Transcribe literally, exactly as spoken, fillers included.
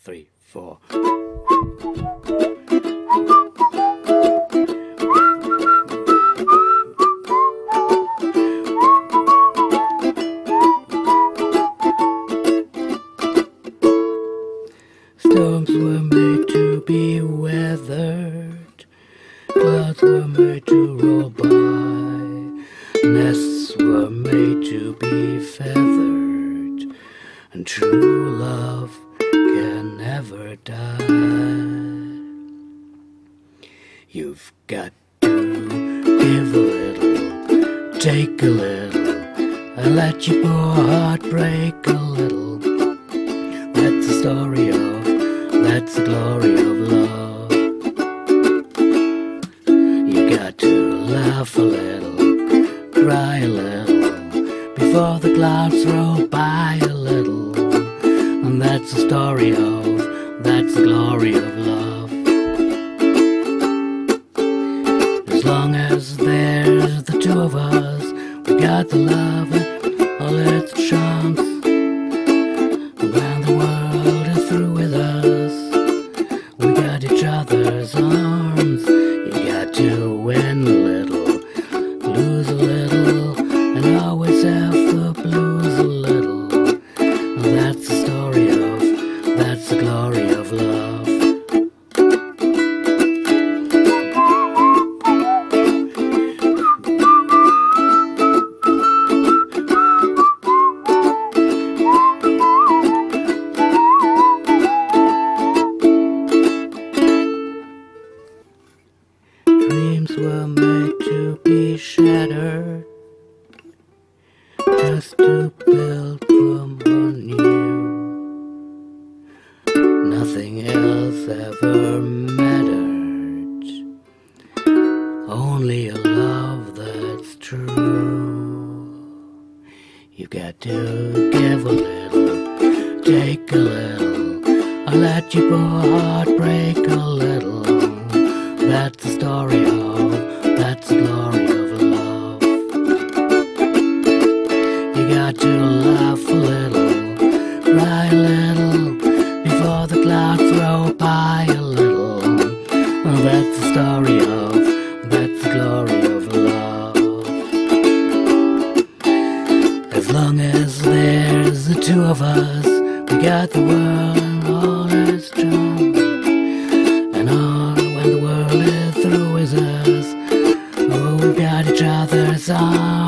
three, four. Storms were made to be weathered, clouds were made to roll by, nests were made to be feathered, and true love can never die. You've got to give a little, take a little, and let your poor heart break a little. That's the story of, that's the glory of love. You got to laugh a little, cry a little, before the clouds roll by a little. And that's the story of, that's the glory of love. As long as there's the two of us, we got the love and all its charms. And when the world is through with us, we got each other's arms. You got to win a little, lose a little, and always have the blues a little. And that's the story of, that's the glory of love. Dreams were made to be shattered, just to build from anew. Nothing else ever mattered, only a love that's true. You got to give a little, take a little, or let your poor heart break a little. That's the story of, that's the glory of love. You got to laugh a little, cry a little, before the clouds roll by a little. Oh, that's the story of, that's the glory of love. As long as there's the two of us, we got the world and all its charms. And all when the world is through with us, oh, we got each other's arms.